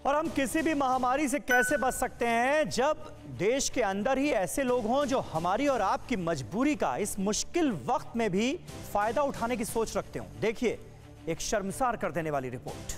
और हम किसी भी महामारी से कैसे बच सकते हैं जब देश के अंदर ही ऐसे लोग हों जो हमारी और आपकी मजबूरी का इस मुश्किल वक्त में भी फायदा उठाने की सोच रखते हों। देखिए एक शर्मसार कर देने वाली रिपोर्ट।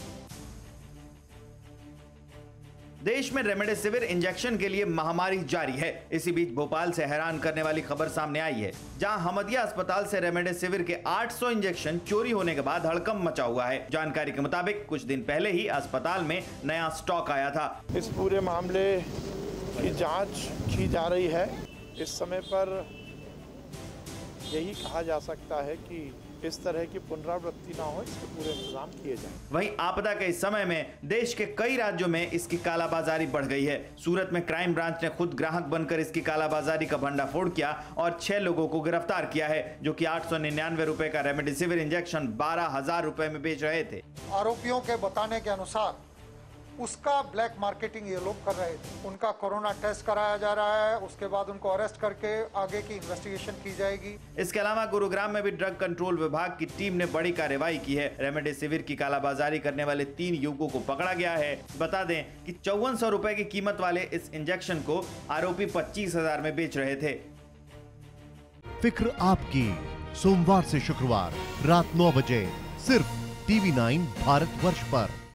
देश में रेमडेसिविर इंजेक्शन के लिए महामारी जारी है। इसी बीच भोपाल से हैरान करने वाली खबर सामने आई है, जहां हमदिया अस्पताल से रेमडेसिविर के 800 इंजेक्शन चोरी होने के बाद हड़कंप मचा हुआ है। जानकारी के मुताबिक कुछ दिन पहले ही अस्पताल में नया स्टॉक आया था। इस पूरे मामले की जांच की जा रही है। इस समय पर यही कहा जा सकता है कि इस तरह की पुनरावृत्ति ना हो, इसके पूरे इंतजाम किए जाएं। वहीं आपदा के इस समय में देश के कई राज्यों में इसकी कालाबाजारी बढ़ गई है। सूरत में क्राइम ब्रांच ने खुद ग्राहक बनकर इसकी कालाबाजारी का भंडाफोड़ किया और 6 लोगों को गिरफ्तार किया है, जो कि 899 रुपए का रेमडेसिविर इंजेक्शन 12,000 रुपए में बेच रहे थे। आरोपियों के बताने के अनुसार उसका ब्लैक मार्केटिंग ये लोग कर रहे थे। उनका कोरोना टेस्ट कराया जा रहा है, उसके बाद उनको अरेस्ट करके आगे की इन्वेस्टिगेशन की जाएगी। इसके अलावा गुरुग्राम में भी ड्रग कंट्रोल विभाग की टीम ने बड़ी कार्रवाई की है। रेमडेसिविर की कालाबाजारी करने वाले 3 युवकों को पकड़ा गया है। बता दें कि 5400 रुपए की कीमत वाले इस इंजेक्शन को आरोपी 25,000 में बेच रहे थे। फिक्र आपकी, सोमवार से शुक्रवार रात 9 बजे सिर्फ TV9 भारतवर्ष पर।